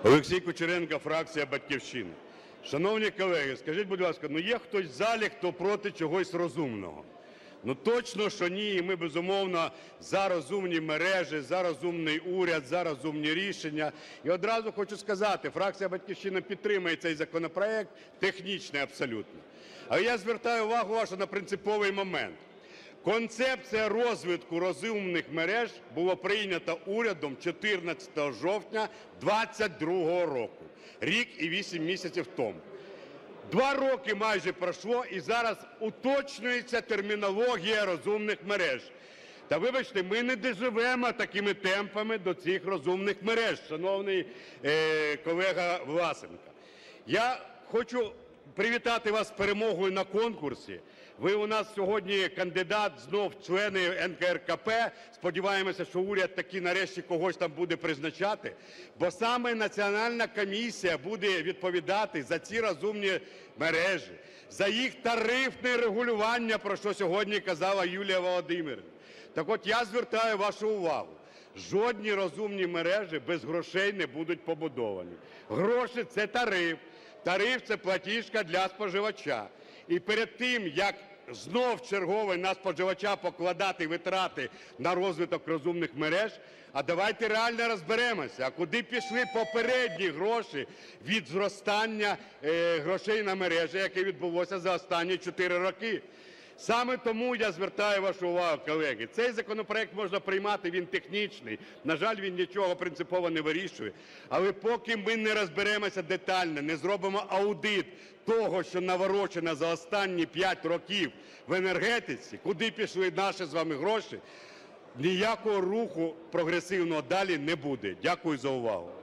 Олексій Кучеренко, фракція "Батьківщина". Шановні колеги, скажіть, будь ласка, є хтось в залі, хто проти чогось розумного? Точно, що ні. І ми, безумовно, за розумні мережі, за розумний уряд, за розумні рішення. І одразу хочу сказати, фракція "Батьківщина" підтримує цей законопроект, технічний абсолютно. Але я звертаю увагу вашу на принциповий момент. Концепція розвитку розумних мереж була прийнята урядом 14 жовтня 2022 року, рік і 8 місяців тому. 2 роки майже пройшло, і зараз уточнюється термінологія розумних мереж. Та вибачте, ми не доживемо такими темпами до цих розумних мереж, шановний колега Власенко. Я хочу привітати вас з перемогою на конкурсі. Ви у нас сьогодні кандидат знов в члени НКРЕКП. Сподіваємося, що уряд таки нарешті когось там буде призначати. Бо саме Національна комісія буде відповідати за ці розумні мережі, за їх тарифне регулювання, про що сьогодні казала Юлія Володимирівна. Так от я звертаю вашу увагу. Жодні розумні мережі без грошей не будуть побудовані. Гроші – це тариф. Тариф – це платіжка для споживача. І перед тим, як знов чергове на споживача покладати витрати на розвиток розумних мереж, а давайте реально розберемося, а куди пішли попередні гроші від зростання грошей на мережі, яке відбулося за останні 4 роки. Саме тому я звертаю вашу увагу, колеги, цей законопроект можна приймати, він технічний, на жаль, він нічого принципово не вирішує. Але поки ми не розберемося детально, не зробимо аудит того, що наворочено за останні 5 років в енергетиці, куди пішли наші з вами гроші, ніякого руху прогресивного далі не буде. Дякую за увагу.